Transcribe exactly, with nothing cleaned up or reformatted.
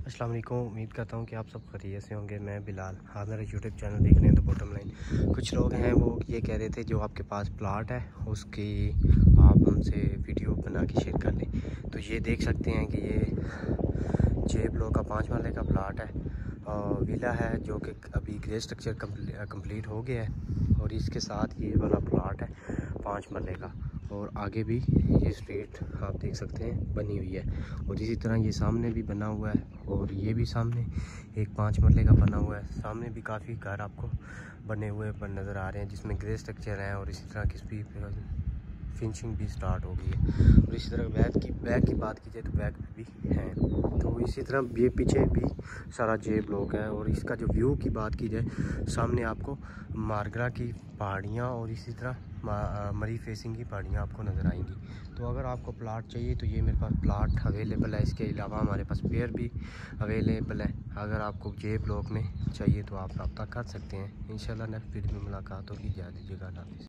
अस्सलाम वालेकुम। उम्मीद करता हूँ कि आप सब खैरियत से होंगे। मैं बिलाल, आप मेरा यूट्यूब चैनल देख रहे हैं। तो बॉटम लाइन कुछ लोग हैं वो ये कह रहे थे जो आपके पास प्लाट है उसकी आप हमसे वीडियो बना के शेयर कर लें। तो ये देख सकते हैं कि ये छः ब्लॉक का पाँच मरले का प्लाट है और विला है जो कि अभी ग्रे स्ट्रक्चर कंप्लीट हो गया है। और इसके साथ ये वाला प्लाट है पाँच मरले का और आगे भी ये स्ट्रीट आप देख सकते हैं बनी हुई है। और इसी तरह ये सामने भी बना हुआ है और ये भी सामने एक पाँच मरले का बना हुआ है। सामने भी काफ़ी घर आपको बने हुए नज़र आ रहे हैं जिसमें ग्रे स्ट्रक्चर हैं और इसी तरह की फिनिशिंग भी स्टार्ट हो गई है। और इसी तरह बैक की बैक की बात की जाए तो बैक भी है। तो इसी तरह ये पीछे भी सारा जे ब्लॉक है। और इसका जो व्यू की बात की जाए सामने आपको मारगरा की पहाड़ियाँ और इसी तरह मरी फेसिंग की पहाड़ियाँ आपको नज़र आएंगी। तो अगर आपको प्लाट चाहिए तो ये मेरे पास प्लाट अवेलेबल है। इसके अलावा हमारे पास पेयर भी अवेलेबल है। अगर आपको जे ब्लॉक में चाहिए तो आप रब्ता कर सकते हैं। इंशाल्लाह नेक्स्ट वीडियो में मुलाकात होगी। इजाज़त दीजिएगा।